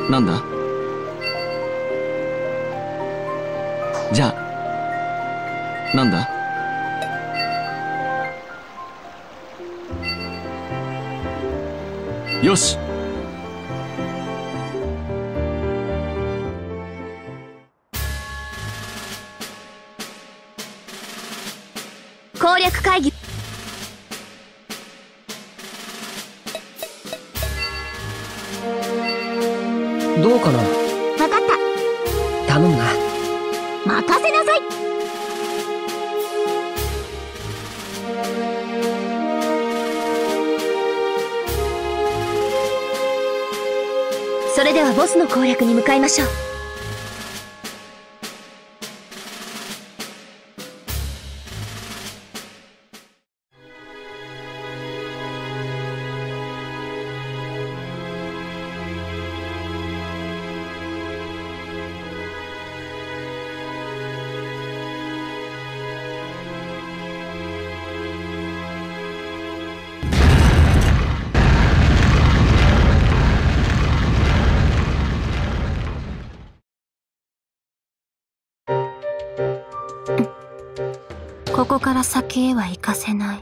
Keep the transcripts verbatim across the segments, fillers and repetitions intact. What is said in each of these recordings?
なんだ？じゃあなんだ？よし。 攻略会議。 どうかな？ 分かった。 頼むな。 任せなさい。それではボスの攻略に向かいましょう。ここから先へは行かせない。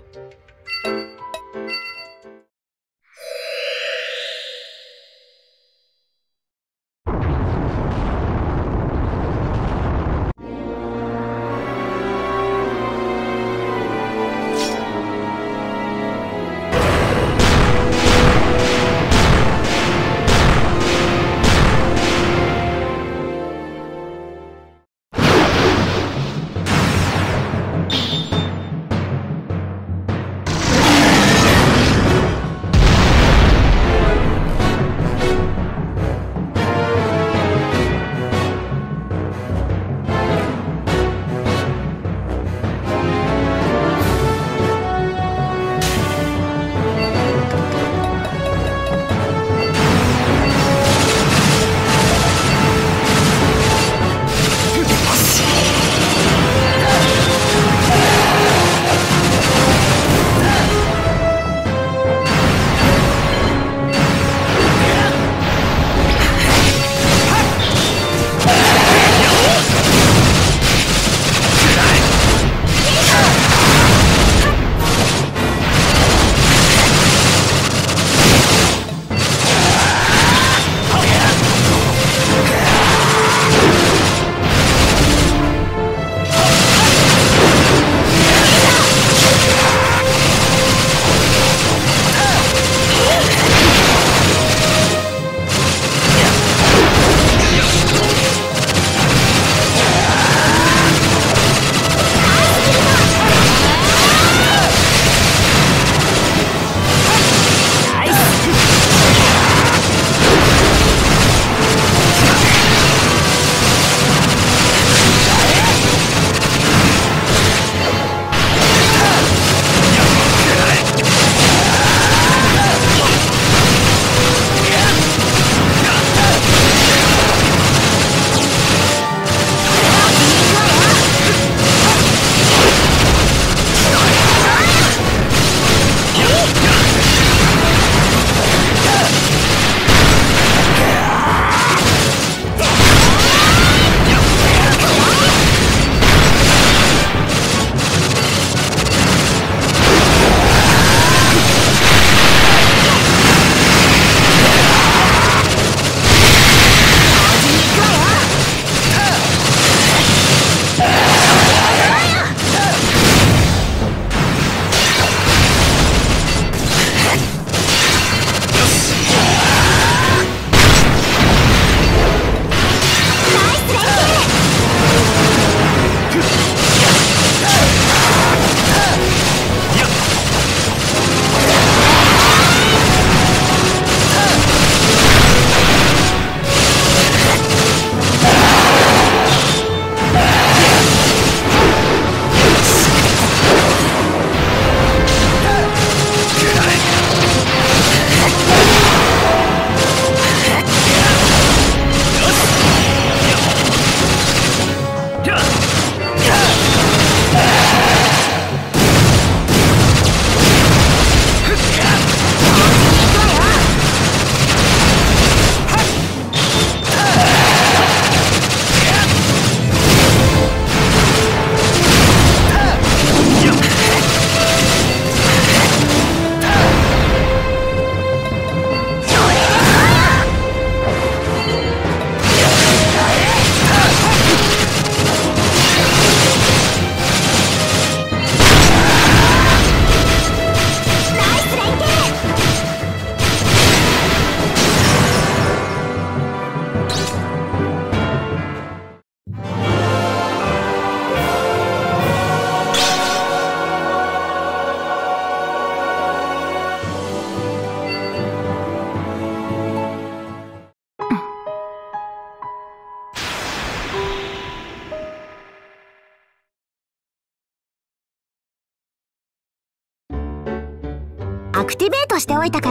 アクティベートしておいたから。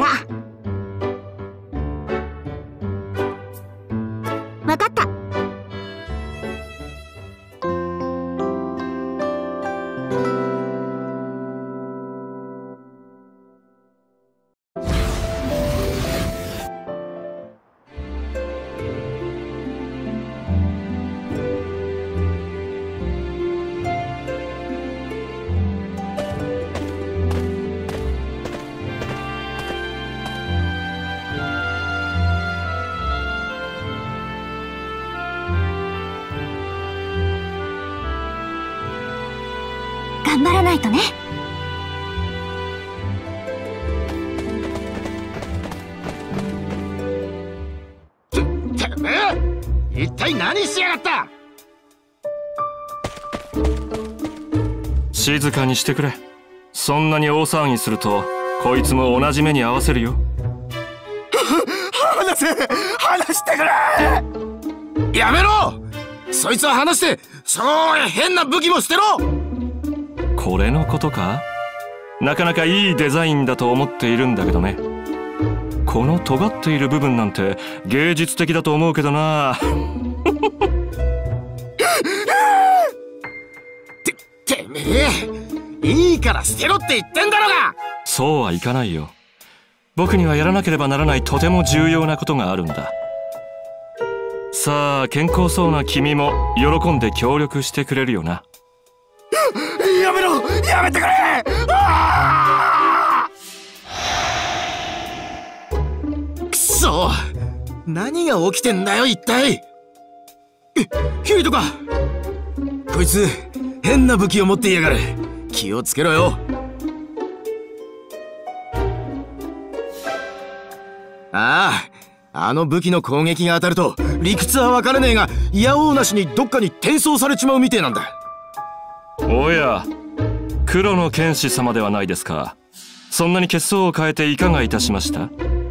分かった。頑張らないとね。 て、てめえ、一体何しやがった。 静かにしてくれ。そんなに大騒ぎするとこいつも同じ目に合わせるよ。 話せ、話してくれ。やめろ。そいつは話して、その変な武器も捨てろ。 これのことか？なかなかいいデザインだと思っているんだけどね。この尖っている部分なんて芸術的だと思うけどな。 て、てめえ、いいから捨てろって言ってんだろが。 そうはいかないよ。僕にはやらなければならないとても重要なことがあるんだ。さあ、健康そうな君も喜んで協力してくれるよな。 やめろ、やめてくれ。あーくそ、何が起きてんだよ一体。ヒュイトか。こいつ変な武器を持っていやがる。気をつけろよ。ああ、あの武器の攻撃が当たると理屈は分からねえが、いやおうなしにどっかに転送されちまうみてえなんだ。 おや、黒の剣士様ではないですか。そんなに血相を変えていかがいたしました？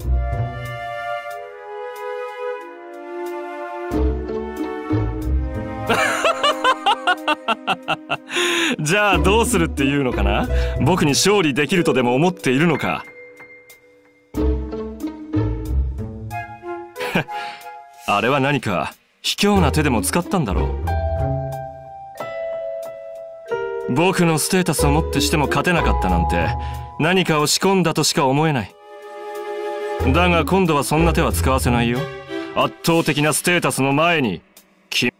じゃあどうするっていうのかな。僕に勝利できるとでも思っているのか。あれは何か卑怯な手でも使ったんだろう。僕のステータスをもってしても勝てなかったなんて、何かを仕込んだとしか思えない。だが今度はそんな手は使わせないよ。圧倒的なステータスの前にき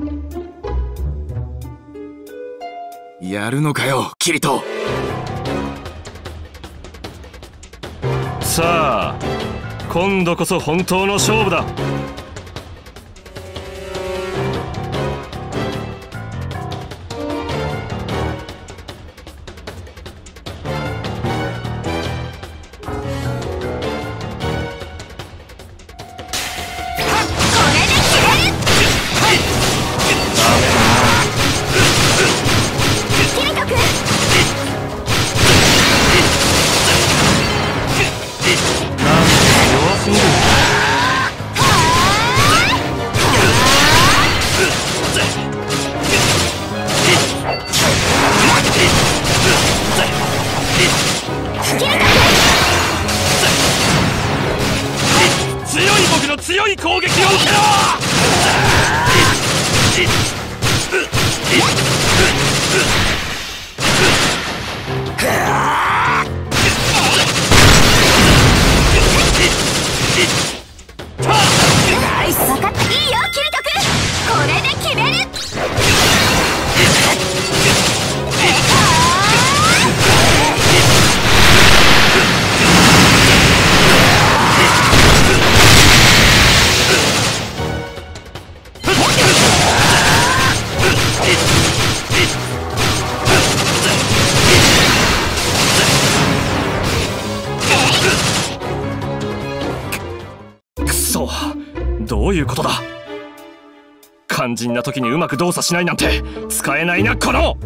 やるのかよ、キリト。 さあ、今度こそ本当の勝負だ。強い攻撃を受けろ。 ナイス。分かった。いいよキリト君、これで決める。 どういうことだ。肝心な時にうまく動作しないなんて使えないな、この。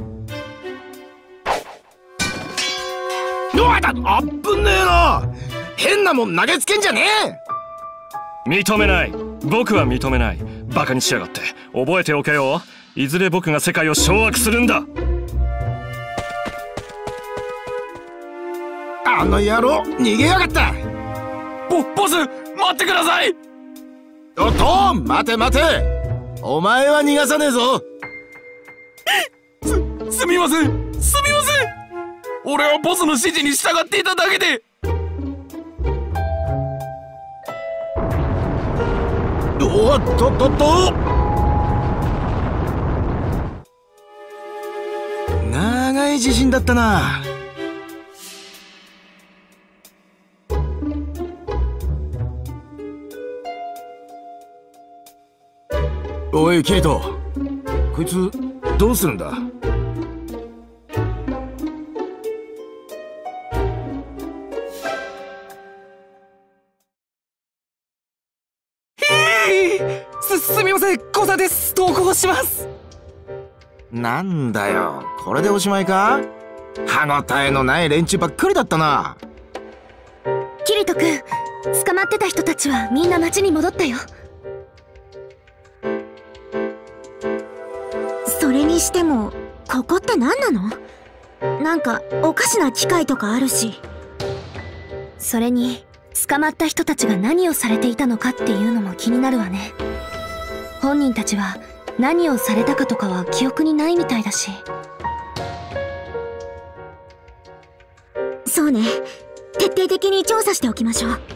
おいだ、あっぶねえな。変なもん投げつけんじゃねえ。認めない。僕は認めない。バカにしやがって。覚えておけよ。いずれ僕が世界を掌握するんだ。 ああの野郎逃げやがった。 ボボス待ってください。 おっと待て待て、お前は逃がさねえぞ。 すすみませんすみません、俺はボスの指示に従っていただけで。 おっとっとっと、長い地震だったな。おいキリト、こいつどうするんだ。 すすみません、コザです。投稿します。 なんだよ、これでおしまいか。歯ごたえのない連中ばっかりだったな。 キリト君、捕まってた人たちはみんな町に戻ったよ。 それにしてもここって何なの？なんかおかしな機械とかあるし。 それに捕まった人たちが何をされていたのかっていうのも気になるわね。本人たちは何をされたかとかは記憶にないみたいだし。 そうね、徹底的に調査しておきましょう。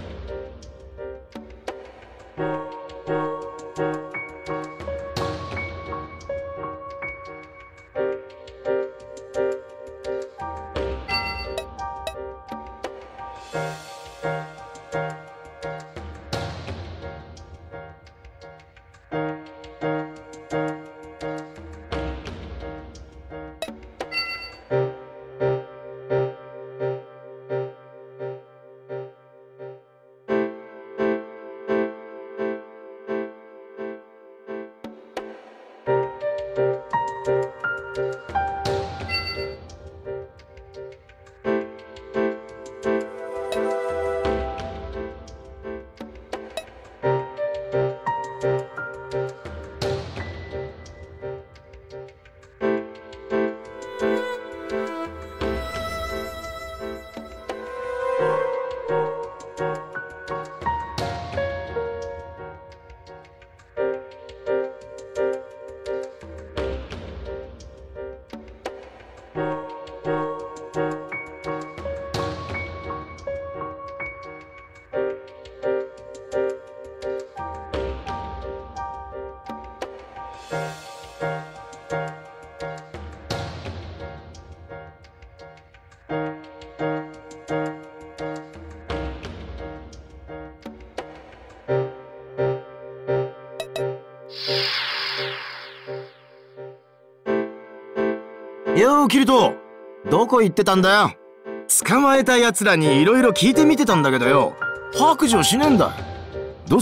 ようキリト、どこ行ってたんだよ。捕まえた奴らにいろいろ聞いてみてたんだけどよ、白状しねえんだ。ど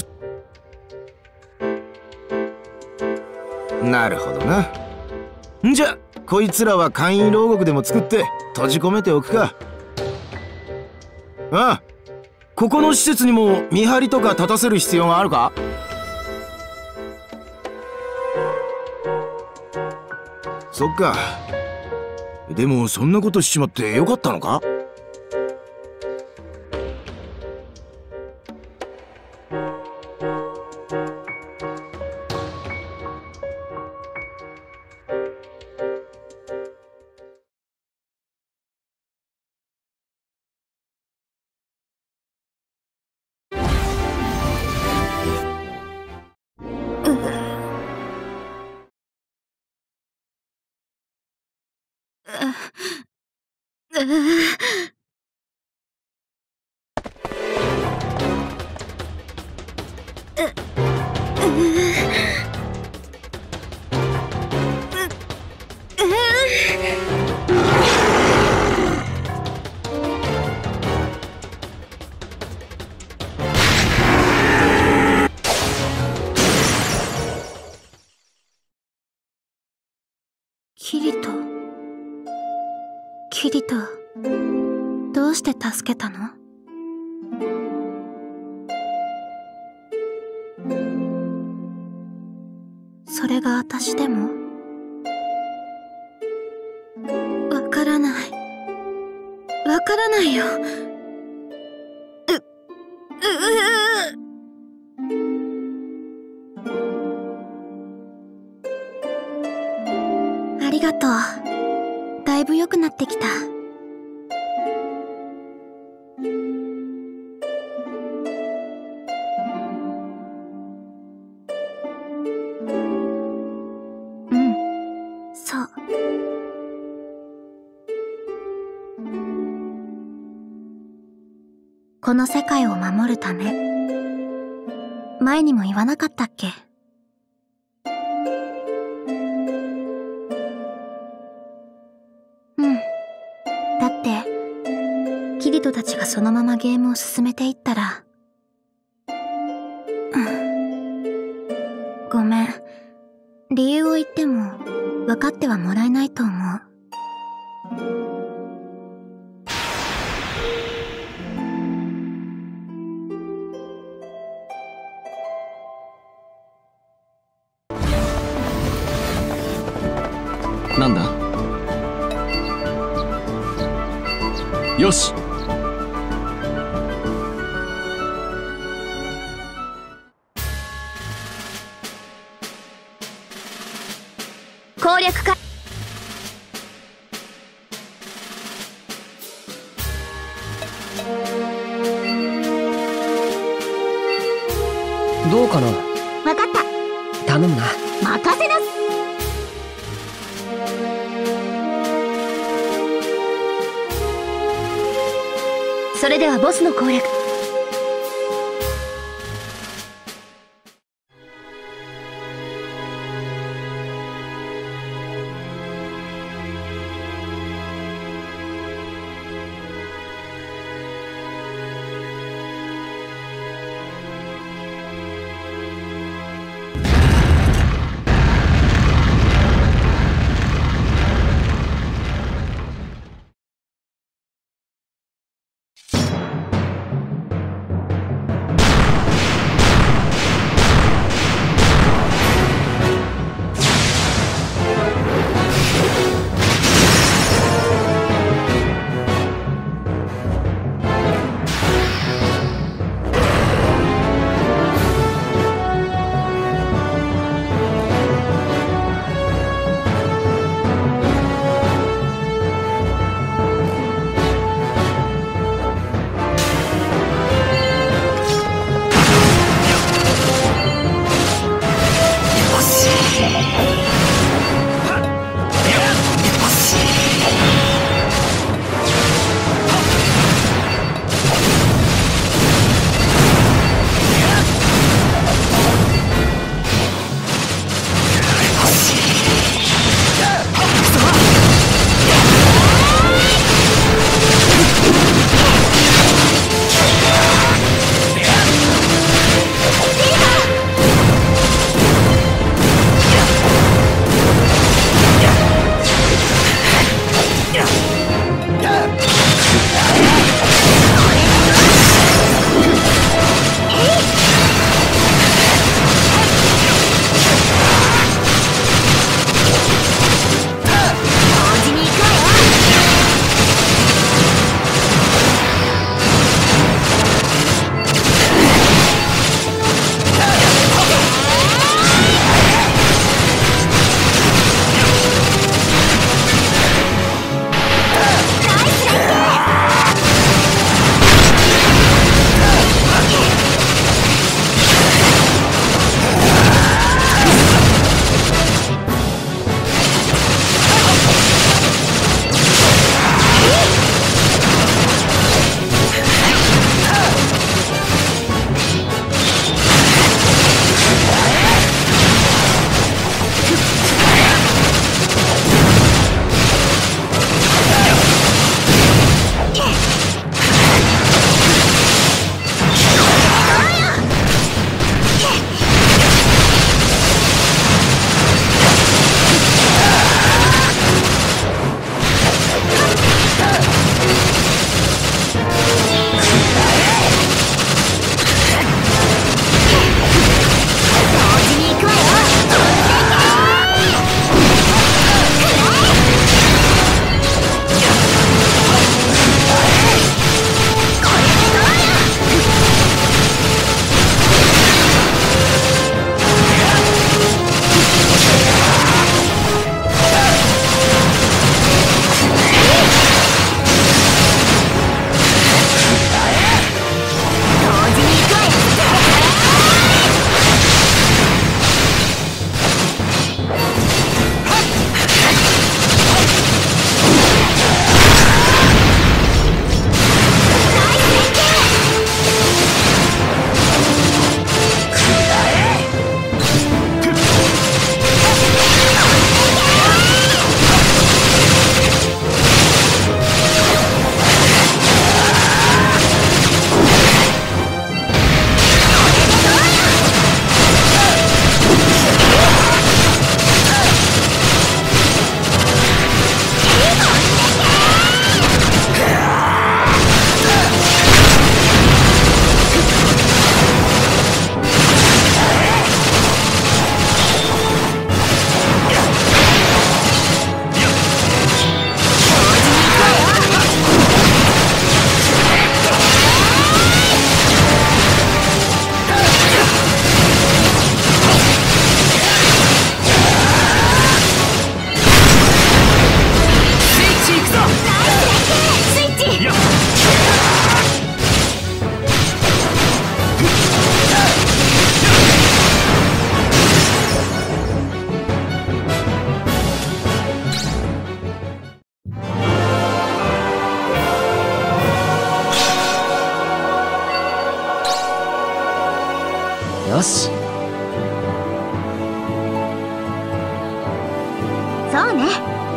うなるほどな。んじゃこいつらは簡易牢獄でも作って閉じ込めておくか。ああ、ここの施設にも見張りとか立たせる必要があるか。そっか。でもそんなことしちまってよかったのか。 キリト、キリト、どうして助けたの？それが私でも？わからない。わからないよ。 りがとう。だいぶ良くなってきた。うん、そう。この世界を守るため。前にも言わなかったっけ？うん。だって、キリトたちがそのままゲームを進めていったら、うん。ごめん。理由を言っても、分かってはもらえないと思う。 なんだ？よし。 攻略か。 どうかな？ わかった。 頼むな。 任せなす。 それではボスの攻略。 よし。 そうね。